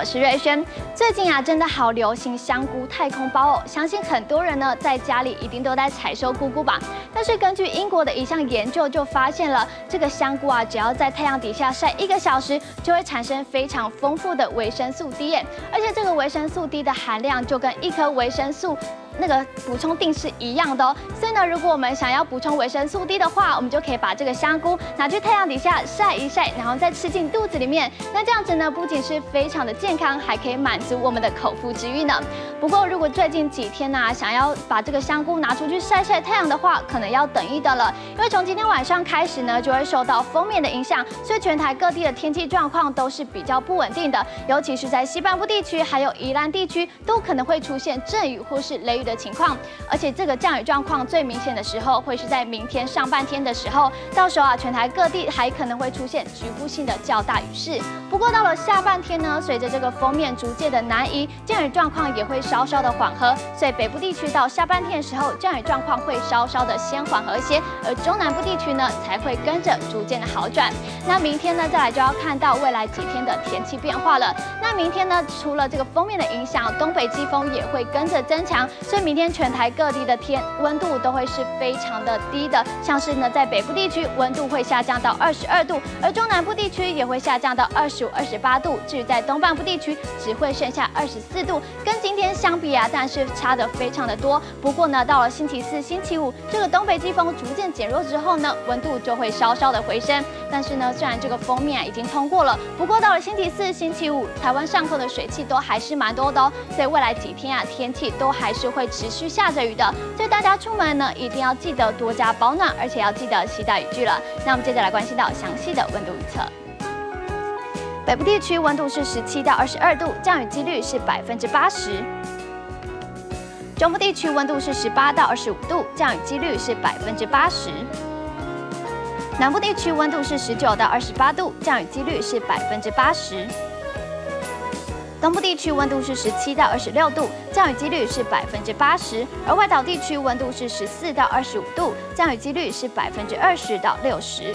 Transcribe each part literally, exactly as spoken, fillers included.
是瑞轩。最近啊，真的好流行香菇太空包哦，相信很多人呢在家里一定都在采收菇菇吧。但是根据英国的一项研究就发现了，这个香菇啊，只要在太阳底下晒一个小时，就会产生非常丰富的维生素 D 耶，而且这个维生素 D 的含量就跟一颗维生素 那个补充锭是一样的哦，所以呢，如果我们想要补充维生素 D 的话，我们就可以把这个香菇拿去太阳底下晒一晒，然后再吃进肚子里面。那这样子呢，不仅是非常的健康，还可以满足我们的口腹之欲呢。不过，如果最近几天呢、啊，想要把这个香菇拿出去晒晒太阳的话，可能要等一等了，因为从今天晚上开始呢，就会受到锋面的影响，所以全台各地的天气状况都是比较不稳定的，尤其是在西半部地区还有宜兰地区，都可能会出现阵雨或是雷雨的情况，而且这个降雨状况最明显的时候会是在明天上半天的时候，到时候啊，全台各地还可能会出现局部性的较大雨势。不过到了下半天呢，随着这个锋面逐渐的南移，降雨状况也会稍稍的缓和，所以北部地区到下半天的时候，降雨状况会稍稍的先缓和一些，而中南部地区呢才会跟着逐渐的好转。那明天呢，再来就要看到未来几天的天气变化了。那明天呢，除了这个锋面的影响，东北季风也会跟着增强。 所以明天全台各地的天温度都会是非常的低的，像是呢在北部地区温度会下降到二十二度，而中南部地区也会下降到二十五、二十八度。至于在东半部地区，只会剩下二十四度，跟今天相比啊，但是差的非常的多。不过呢，到了星期四、星期五，这个东北季风逐渐减弱之后呢，温度就会稍稍的回升。但是呢，虽然这个锋面啊已经通过了，不过到了星期四、星期五，台湾上空的水汽都还是蛮多的哦，所以未来几天啊，天气都还是 会持续下着雨的，所以大家出门呢一定要记得多加保暖，而且要记得携带雨具了。那我们接着来关心到详细的温度预测。北部地区温度是十七到二十二度，降雨几率是百分之八十。中部地区温度是十八到二十五度，降雨几率是百分之八十。南部地区温度是十九到二十八度，降雨几率是百分之八十。 东部地区温度是十七到二十六度，降雨几率是百分之八十；而外岛地区温度是十四到二十五度，降雨几率是百分之二十到六十。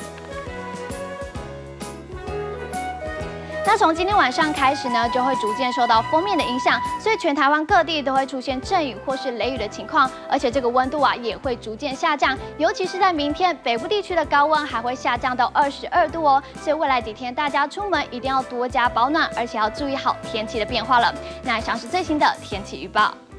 那从今天晚上开始呢，就会逐渐受到锋面的影响，所以全台湾各地都会出现阵雨或是雷雨的情况，而且这个温度啊也会逐渐下降，尤其是在明天，北部地区的高温还会下降到二十二度哦。所以未来几天大家出门一定要多加保暖，而且要注意好天气的变化了。那以上是最新的天气预报。